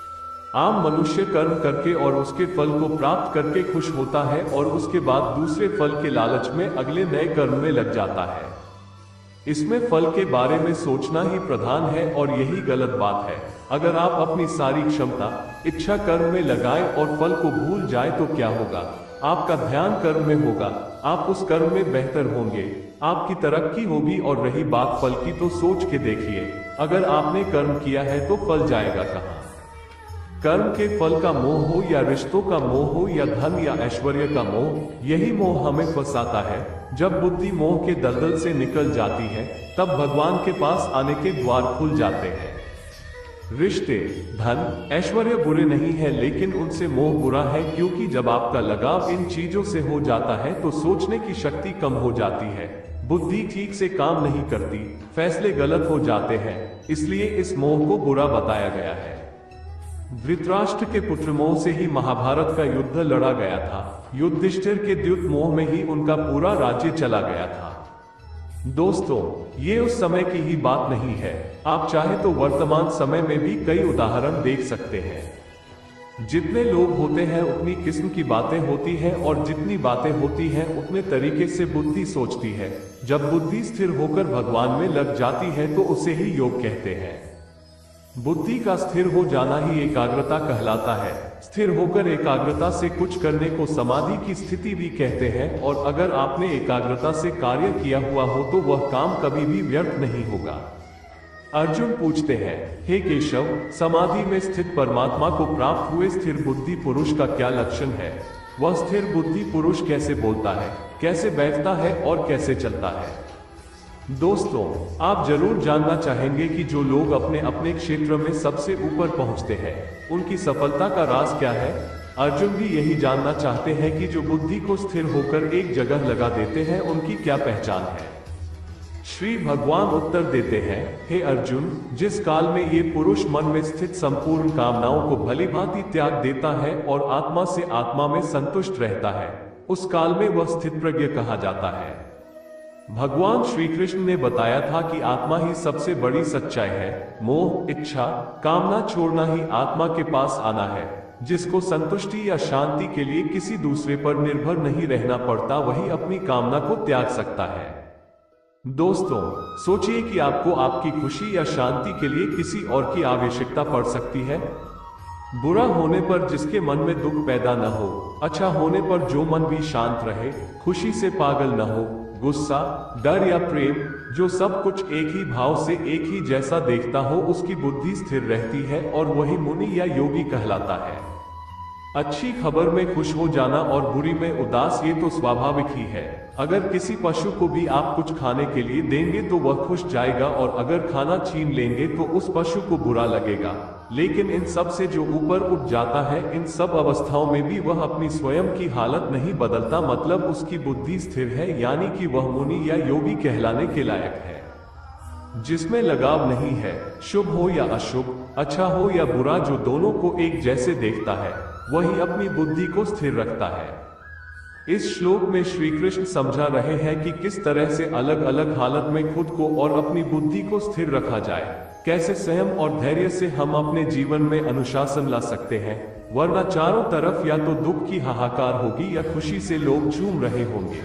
आम मनुष्य कर्म करके और उसके फल को प्राप्त करके खुश होता है, और उसके बाद दूसरे फल के लालच में अगले नए कर्म में लग जाता है। इसमें फल के बारे में सोचना ही प्रधान है, और यही गलत बात है। अगर आप अपनी सारी क्षमता इच्छा कर्म में लगाएं और फल को भूल जाए तो क्या होगा? आपका ध्यान कर्म में होगा, आप उस कर्म में बेहतर होंगे, आपकी तरक्की होगी। और रही बात फल की, तो सोच के देखिए, अगर आपने कर्म किया है तो फल जाएगा कहाँ? कर्म के फल का मोह हो, या रिश्तों का मोह हो, या धन या ऐश्वर्य का मोह, यही मोह हमें फंसाता है। जब बुद्धि मोह के दलदल से निकल जाती है, तब भगवान के पास आने के द्वार खुल जाते हैं। रिश्ते, धन, ऐश्वर्य बुरे नहीं है, लेकिन उनसे मोह बुरा है, क्योंकि जब आपका लगाव इन चीजों से हो जाता है तो सोचने की शक्ति कम हो जाती है, बुद्धि ठीक से काम नहीं करती, फैसले गलत हो जाते हैं। इसलिए इस मोह को बुरा बताया गया है। धृतराष्ट्र के पुत्र मोह से ही महाभारत का युद्ध लड़ा गया था। युधिष्ठिर के द्युत मोह में ही उनका पूरा राज्य चला गया था। दोस्तों, ये उस समय की ही बात नहीं है, आप चाहे तो वर्तमान समय में भी कई उदाहरण देख सकते हैं। जितने लोग होते हैं उतनी किस्म की बातें होती हैं, और जितनी बातें होती हैं उतने तरीके से बुद्धि सोचती है। जब बुद्धि स्थिर होकर भगवान में लग जाती है तो उसे ही योग कहते हैं। बुद्धि का स्थिर हो जाना ही एकाग्रता कहलाता है। स्थिर होकर एकाग्रता से कुछ करने को समाधि की स्थिति भी कहते हैं, और अगर आपने एकाग्रता से कार्य किया हुआ हो तो वह काम कभी भी व्यर्थ नहीं होगा। अर्जुन पूछते हैं, हे केशव, समाधि में स्थित परमात्मा को प्राप्त हुए स्थिर बुद्धि पुरुष का क्या लक्षण है? वह स्थिर बुद्धि पुरुष कैसे बोलता है, कैसे बैठता है और कैसे चलता है? दोस्तों, आप जरूर जानना चाहेंगे कि जो लोग अपने अपने क्षेत्र में सबसे ऊपर पहुंचते हैं, उनकी सफलता का राज क्या है। अर्जुन भी यही जानना चाहते हैं कि जो बुद्धि को स्थिर होकर एक जगह लगा देते हैं, उनकी क्या पहचान है। श्री भगवान उत्तर देते हैं, हे अर्जुन, जिस काल में ये पुरुष मन में स्थित संपूर्ण कामनाओं को भलीभांति त्याग देता है और आत्मा से आत्मा में संतुष्ट रहता है, उस काल में वह स्थित प्रज्ञ कहा जाता है। भगवान श्री कृष्ण ने बताया था कि आत्मा ही सबसे बड़ी सच्चाई है। मोह, इच्छा, कामना छोड़ना ही आत्मा के पास आना है। जिसको संतुष्टि या शांति के लिए किसी दूसरे पर निर्भर नहीं रहना पड़ता, वही अपनी कामना को त्याग सकता है। दोस्तों, सोचिए कि आपको आपकी खुशी या शांति के लिए किसी और की आवश्यकता पड़ सकती है। बुरा होने पर जिसके मन में दुख पैदा न हो, अच्छा होने पर जो मन भी शांत रहे, खुशी से पागल न हो, गुस्सा, डर या प्रेम, जो सब कुछ एक ही भाव से एक ही जैसा देखता हो, उसकी बुद्धि स्थिर रहती है और वही मुनि या योगी कहलाता है। अच्छी खबर में खुश हो जाना और बुरी में उदास, ये तो स्वाभाविक ही है। अगर किसी पशु को भी आप कुछ खाने के लिए देंगे तो वह खुश जाएगा, और अगर खाना छीन लेंगे तो उस पशु को बुरा लगेगा। लेकिन इन सब से जो ऊपर उठ जाता है, इन सब अवस्थाओं में भी वह अपनी स्वयं की हालत नहीं बदलता, मतलब उसकी बुद्धि स्थिर है, यानी कि वह मुनि या योगी कहलाने के लायक है, जिसमें लगाव नहीं है। शुभ हो या अशुभ, अच्छा हो या बुरा, जो दोनों को एक जैसे देखता है, वही अपनी बुद्धि को स्थिर रखता है। इस श्लोक में श्री कृष्ण समझा रहे हैं कि किस तरह से अलग अलग हालत में खुद को और अपनी बुद्धि को स्थिर रखा जाए, कैसे संयम और धैर्य से हम अपने जीवन में अनुशासन ला सकते हैं, वरना चारों तरफ या तो दुख की हाहाकार होगी या खुशी से लोग झूम रहे होंगे।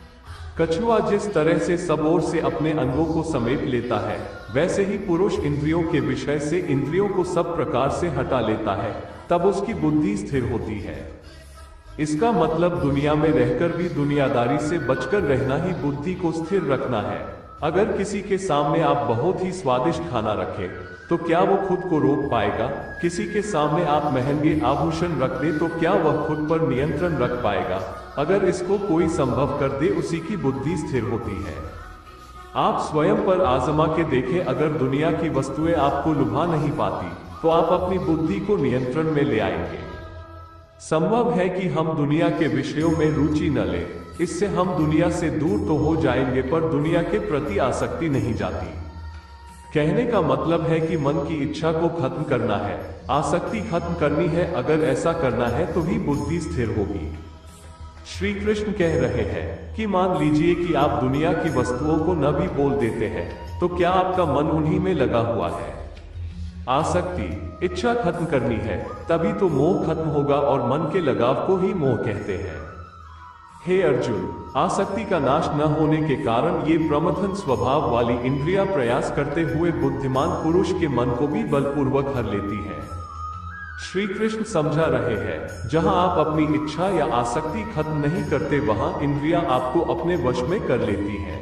कछुआ जिस तरह से सब ओर से अपने अंगों को समेट लेता है, वैसे ही पुरुष इंद्रियों के विषय से इंद्रियों को सब प्रकार से हटा लेता है, तब उसकी बुद्धि स्थिर होती है। इसका मतलब दुनिया में रहकर भी दुनियादारी से बचकर रहना ही बुद्धि को स्थिर रखना है। अगर किसी के सामने आप बहुत ही स्वादिष्ट खाना रखें, तो क्या वो खुद को रोक पाएगा? किसी के सामने आप महंगे आभूषण रख दें, तो क्या वह खुद पर नियंत्रण रख पाएगा? अगर इसको कोई संभव कर दे, उसी की बुद्धि स्थिर होती है। आप स्वयं पर आजमा के देखें, अगर दुनिया की वस्तुएं आपको लुभा नहीं पाती, तो आप अपनी बुद्धि को नियंत्रण में ले आएंगे। संभव है कि हम दुनिया के विषयों में रुचि न लें, इससे हम दुनिया से दूर तो हो जाएंगे, पर दुनिया के प्रति आसक्ति नहीं जाती। कहने का मतलब है कि मन की इच्छा को खत्म करना है, आसक्ति खत्म करनी है। अगर ऐसा करना है तो ही बुद्धि स्थिर होगी। श्री कृष्ण कह रहे हैं कि मान लीजिए कि आप दुनिया की वस्तुओं को न भी बोल देते हैं, तो क्या आपका मन उन्हीं में लगा हुआ है? आसक्ति, इच्छा खत्म करनी है, तभी तो मोह खत्म होगा, और मन के लगाव को ही मोह कहते हैं। हे अर्जुन, आसक्ति का नाश न होने के कारण ये प्रमथन स्वभाव वाली इंद्रियां प्रयास करते हुए बुद्धिमान पुरुष के मन को भी बलपूर्वक हर लेती है। श्री कृष्ण समझा रहे हैं, जहां आप अपनी इच्छा या आसक्ति खत्म नहीं करते, वहां इंद्रियां आपको अपने वश में कर लेती हैं।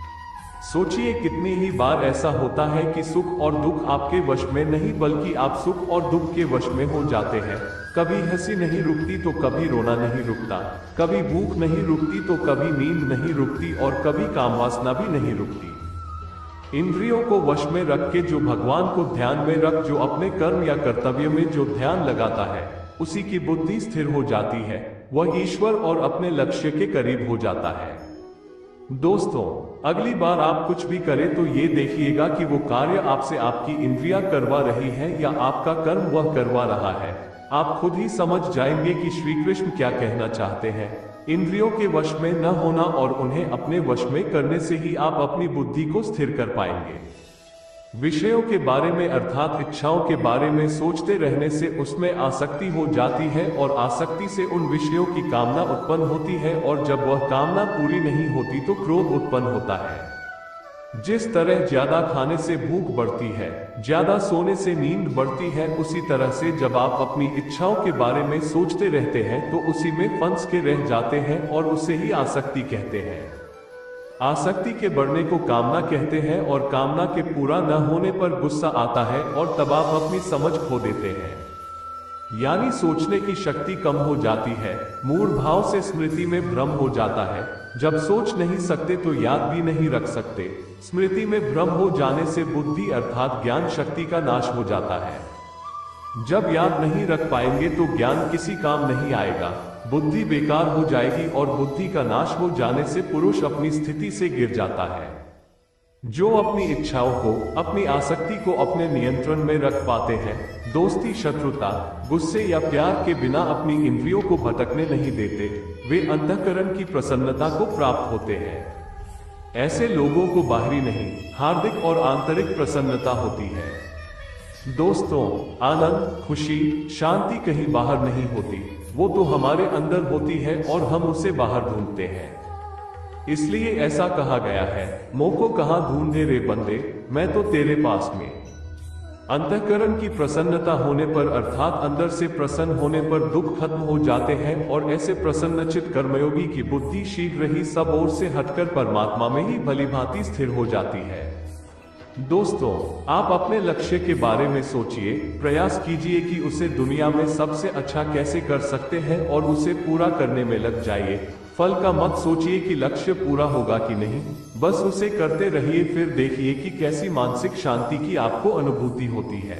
सोचिए कितनी ही बार ऐसा होता है कि सुख और दुख आपके वश में नहीं, बल्कि आप सुख और दुख के वश में हो जाते हैं। कभी हंसी नहीं रुकती तो कभी रोना नहीं रुकता, कभी भूख नहीं रुकती तो कभी नींद नहीं रुकती, और कभी कामवासना भी नहीं रुकती। इंद्रियों को वश में रख के जो भगवान को ध्यान में रख, जो अपने कर्म या कर्तव्य में जो ध्यान लगाता है, उसी की बुद्धि स्थिर हो जाती है। वह ईश्वर और अपने लक्ष्य के करीब हो जाता है। दोस्तों, अगली बार आप कुछ भी करें तो ये देखिएगा कि वो कार्य आपसे आपकी इंद्रियां करवा रही है या आपका कर्म वह करवा रहा है। आप खुद ही समझ जाएंगे कि श्री कृष्ण क्या कहना चाहते हैं। इंद्रियों के वश में न होना और उन्हें अपने वश में करने से ही आप अपनी बुद्धि को स्थिर कर पाएंगे। विषयों के बारे में अर्थात इच्छाओं के बारे में सोचते रहने से उसमें आसक्ति हो जाती है, और आसक्ति से उन विषयों की कामना उत्पन्न होती है, और जब वह कामना पूरी नहीं होती तो क्रोध उत्पन्न होता है। जिस तरह ज्यादा खाने से भूख बढ़ती है, ज्यादा सोने से नींद बढ़ती है, उसी तरह से जब आप अपनी इच्छाओं के बारे में सोचते रहते हैं तो उसी में फंस के रह जाते हैं, और उसे ही आसक्ति कहते हैं। आसक्ति के बढ़ने को कामना कहते हैं, और कामना के पूरा न होने पर गुस्सा आता है, और तब आप अपनी समझ खो देते हैं, यानी सोचने की शक्ति कम हो जाती है। मूढ़ भाव से स्मृति में भ्रम हो जाता है। जब सोच नहीं सकते तो याद भी नहीं रख सकते। स्मृति में भ्रम हो जाने से बुद्धि अर्थात ज्ञान शक्ति का नाश हो जाता है। जब याद नहीं रख पाएंगे तो ज्ञान किसी काम नहीं आएगा, बुद्धि बेकार हो जाएगी, और बुद्धि का नाश हो जाने से पुरुष अपनी स्थिति से गिर जाता है। जो अपनी इच्छाओं को, अपनी आसक्ति को अपने नियंत्रण में रख पाते हैं, दोस्ती, शत्रुता, गुस्से या प्यार के बिना अपनी इंद्रियों को भटकने नहीं देते, वे अंतःकरण की प्रसन्नता को प्राप्त होते हैं। ऐसे लोगों को बाहरी नहीं, हार्दिक और आंतरिक प्रसन्नता होती है। दोस्तों, आनंद, खुशी, शांति कहीं बाहर नहीं होती, वो तो हमारे अंदर होती है और हम उसे बाहर ढूंढते हैं। इसलिए ऐसा कहा गया है, मोह को कहाँ ढूंढे रे बंदे, मैं तो तेरे पास में। अंतःकरण की प्रसन्नता होने पर अर्थात अंदर से प्रसन्न होने पर दुख खत्म हो जाते हैं और ऐसे प्रसन्नचित कर्मयोगी की बुद्धि शीघ्र ही सब ओर से हटकर परमात्मा में ही भलीभांति स्थिर हो जाती है। दोस्तों, आप अपने लक्ष्य के बारे में सोचिए, प्रयास कीजिए कि उसे दुनिया में सबसे अच्छा कैसे कर सकते हैं और उसे पूरा करने में लग जाइए। फल का मत सोचिए कि लक्ष्य पूरा होगा कि नहीं, बस उसे करते रहिए, फिर देखिए कि कैसी मानसिक शांति की आपको अनुभूति होती है।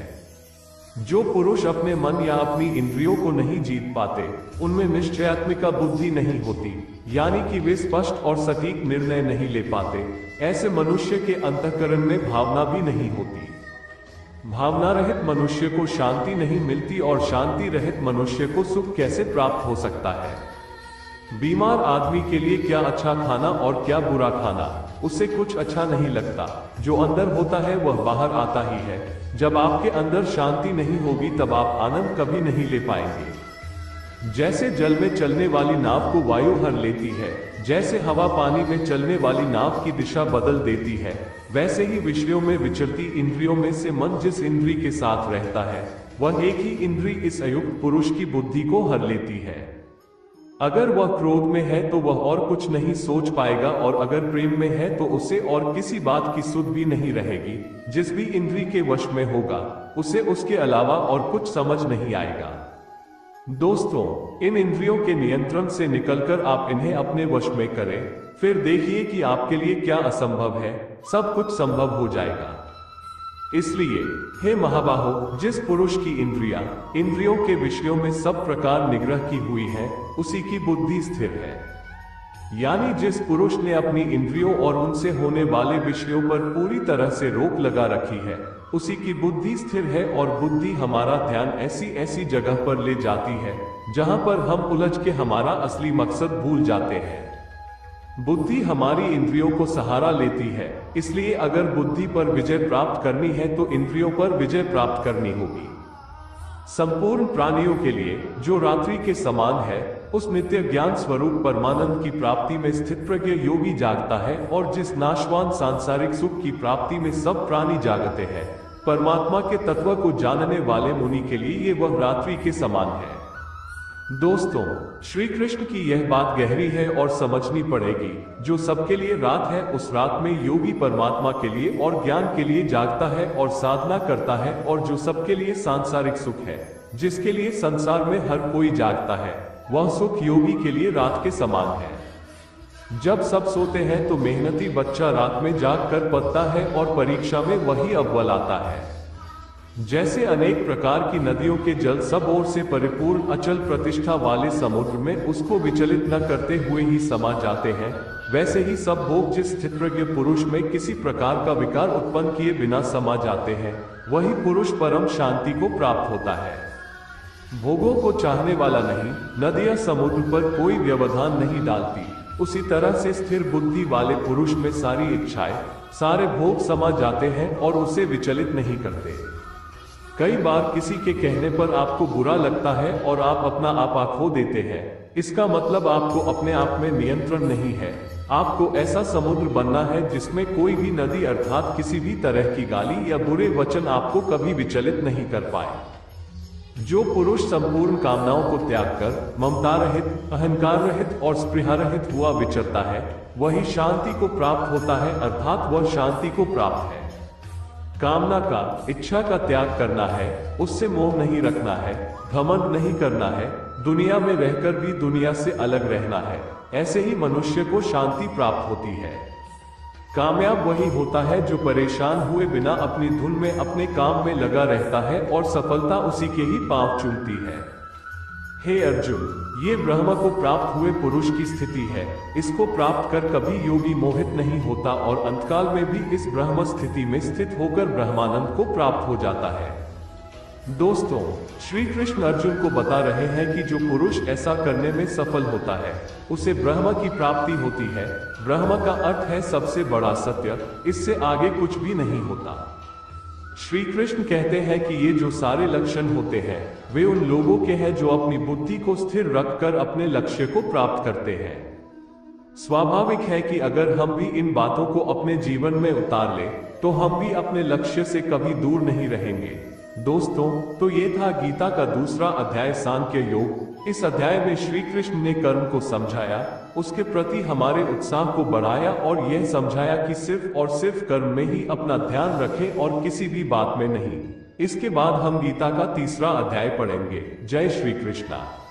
जो पुरुष अपने मन या अपनी इंद्रियों को नहीं जीत पाते, उनमें निश्चयात्मिका बुद्धि नहीं होती, यानी कि वे स्पष्ट और सटीक निर्णय नहीं ले पाते। ऐसे मनुष्य के अंतःकरण में भावना भी नहीं होती। भावना रहित मनुष्य को शांति नहीं मिलती और शांति रहित मनुष्य को सुख कैसे प्राप्त हो सकता है। बीमार आदमी के लिए क्या अच्छा खाना और क्या बुरा खाना, उसे कुछ अच्छा नहीं लगता। जो अंदर होता है वह बाहर आता ही है। जब आपके अंदर शांति नहीं होगी तब आप आनंद कभी नहीं ले पाएंगे। जैसे जल में चलने वाली नाव को वायु हर लेती है, जैसे हवा पानी में चलने वाली नाव की दिशा बदल देती है, वैसे ही विषयों में विचरती इंद्रियों में से मन जिस इंद्री के साथ रहता है, वह एक ही इंद्री इस अयुक्त पुरुष की बुद्धि को हर लेती है। अगर वह क्रोध में है तो वह और कुछ नहीं सोच पाएगा, और अगर प्रेम में है तो उसे और किसी बात की सुध भी नहीं रहेगी। जिस भी इंद्री के वश में होगा, उसे उसके अलावा और कुछ समझ नहीं आएगा। दोस्तों, इन इंद्रियों के नियंत्रण से निकलकर आप इन्हें अपने वश में करें, फिर देखिए कि आपके लिए क्या असंभव है, सब कुछ संभव हो जाएगा। इसलिए हे महाबाहो, जिस पुरुष की इंद्रियां इंद्रियों के विषयों में सब प्रकार निग्रह की हुई है, उसी की बुद्धि स्थिर है। यानी जिस पुरुष ने अपनी इंद्रियों और उनसे होने वाले विषयों पर पूरी तरह से रोक लगा रखी है, उसी की बुद्धि स्थिर है। और बुद्धि हमारा ध्यान ऐसी ऐसी जगह पर ले जाती है जहां पर हम उलझ के हमारा असली मकसद भूल जाते हैं। बुद्धि हमारी इंद्रियों को सहारा लेती है, इसलिए अगर बुद्धि पर विजय प्राप्त करनी है तो इंद्रियों पर विजय प्राप्त करनी होगी। संपूर्ण प्राणियों के लिए जो रात्रि के समान है, उस नित्य ज्ञान स्वरूप परमानंद की प्राप्ति में स्थित प्रज्ञ योगी जागता है, और जिस नाशवान सांसारिक सुख की प्राप्ति में सब प्राणी जागते हैं, परमात्मा के तत्व को जानने वाले मुनि के लिए ये वह रात्रि के समान है। दोस्तों, श्री कृष्ण की यह बात गहरी है और समझनी पड़ेगी। जो सबके लिए रात है, उस रात में योगी परमात्मा के लिए और ज्ञान के लिए जागता है और साधना करता है, और जो सबके लिए सांसारिक सुख है, जिसके लिए संसार में हर कोई जागता है, वह सुख योगी के लिए रात के समान है। जब सब सोते हैं तो मेहनती बच्चा रात में जाग कर पढ़ता है और परीक्षा में वही अव्वल आता है। जैसे अनेक प्रकार की नदियों के जल सब ओर से परिपूर्ण अचल प्रतिष्ठा वाले समुद्र में उसको विचलित न करते हुए ही समा जाते हैं, वैसे ही सब भोग जिस स्थितप्रज्ञ पुरुष में किसी प्रकार का विकार उत्पन्न किए बिना समा जाते हैं, वही पुरुष परम शांति को प्राप्त होता है। भोगों को चाहने वाला नहीं, नदियां समुद्र पर कोई व्यवधान नहीं डालती, उसी तरह से स्थिर बुद्धि वाले पुरुष में सारी इच्छाएं, सारे भोग समा जाते हैं और उसे विचलित नहीं करते। कई बार किसी के कहने पर आपको बुरा लगता है और आप अपना आपा खो देते हैं। इसका मतलब आपको अपने आप में नियंत्रण नहीं है। आपको ऐसा समुद्र बनना है जिसमें कोई भी नदी अर्थात किसी भी तरह की गाली या बुरे वचन आपको कभी विचलित नहीं कर पाए। जो पुरुष संपूर्ण कामनाओं को त्याग कर ममता रहित, अहंकार रहित और स्पृहा रहित हुआ विचरता है, वही शांति को प्राप्त होता है, अर्थात वह शांति को प्राप्त है। कामना का, इच्छा का त्याग करना है, उससे मोह नहीं रखना है, घमंड नहीं करना है, दुनिया में रहकर भी दुनिया से अलग रहना है। ऐसे ही मनुष्य को शांति प्राप्त होती है। कामयाब वही होता है जो परेशान हुए बिना अपनी धुन में अपने काम में लगा रहता है और सफलता उसी के ही पांव चूमती है। हे अर्जुन, ये ब्रह्म को प्राप्त हुए पुरुष की स्थिति है। इसको प्राप्त कर कभी योगी मोहित नहीं होता और अंतकाल में भी इस ब्रह्म स्थिति में स्थित होकर ब्रह्मानंद को प्राप्त हो जाता है। दोस्तों, श्री कृष्ण अर्जुन को बता रहे हैं कि जो पुरुष ऐसा करने में सफल होता है, उसे ब्रह्म की प्राप्ति होती है। ब्रह्म का अर्थ है सबसे बड़ा सत्य, इससे आगे कुछ भी नहीं होता। श्री कृष्ण कहते हैं कि ये जो सारे लक्षण होते हैं, वे उन लोगों के हैं जो अपनी बुद्धि को स्थिर रखकर अपने लक्ष्य को प्राप्त करते हैं। स्वाभाविक है कि अगर हम भी इन बातों को अपने जीवन में उतार ले तो हम भी अपने लक्ष्य से कभी दूर नहीं रहेंगे। दोस्तों, तो ये था गीता का दूसरा अध्याय सांख्य योग। इस अध्याय में श्री कृष्ण ने कर्म को समझाया, उसके प्रति हमारे उत्साह को बढ़ाया और यह समझाया कि सिर्फ और सिर्फ कर्म में ही अपना ध्यान रखें और किसी भी बात में नहीं। इसके बाद हम गीता का तीसरा अध्याय पढ़ेंगे। जय श्री कृष्णा।